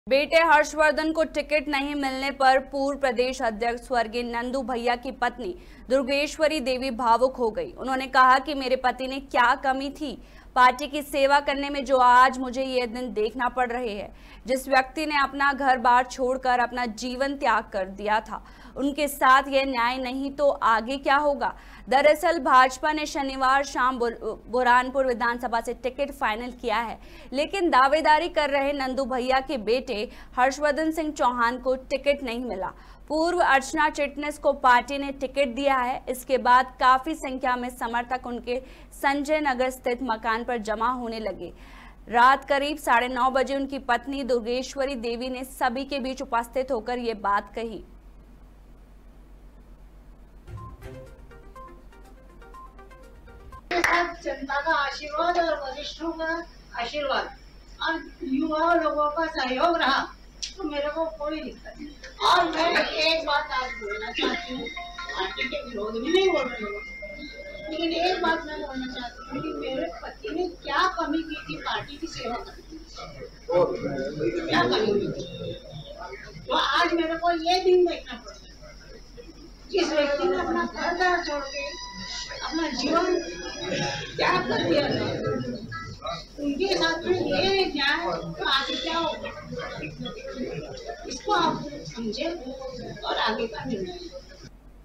बेटे हर्षवर्धन को टिकट नहीं मिलने पर पूर्व प्रदेश अध्यक्ष स्वर्गीय नंदू भैया की पत्नी दुर्गेश्वरी देवी भावुक हो गई। उन्होंने कहा कि मेरे पति ने क्या कमी थी पार्टी की सेवा करने में जो आज मुझे ये दिन देखना पड़ रहे हैं। जिस व्यक्ति ने अपना घर बार छोड़कर अपना जीवन त्याग कर दिया था, उनके साथ यह न्याय नहीं तो आगे क्या होगा। दरअसल भाजपा ने शनिवार शाम बुरहानपुर विधानसभा से टिकट फाइनल किया है, लेकिन दावेदारी कर रहे नंदू भैया के बेटे हर्षवर्धन सिंह चौहान को टिकट नहीं मिला। पूर्व अर्चना चिटनिस को पार्टी ने टिकट दिया है। इसके बाद काफी संख्या में समर्थक उनके संजय नगर स्थित मकान पर जमा होने लगे। रात करीब 9:30 बजे उनकी पत्नी दुर्गेश्वरी देवी ने सभी के बीच उपस्थित होकर ये बात कही। जनता का आशीर्वाद और वरिष्ठों का आशीर्वाद और युवा लोगों का सहयोग रहा तो मेरे को कोई दिक्कत नहीं। और मैं एक बात आज बोलना चाहती हूँ, पार्टी के विरोध में नहीं बोल रही हूँ, लेकिन एक बात मैं बोलना चाहती हूँ कि मेरे पति ने क्या कमी की थी पार्टी की सेवा करने में, क्या कमी की थी तो आज मेरे को ये दिन देखना पड़ता। जिस व्यक्ति ने अपना घर द्वार छोड़ के अपना जीवन त्याग कर दिया था, उनके साथ में ये न्याय तो आगे क्या होगा, इसको आप समझे और आगे का निर्णय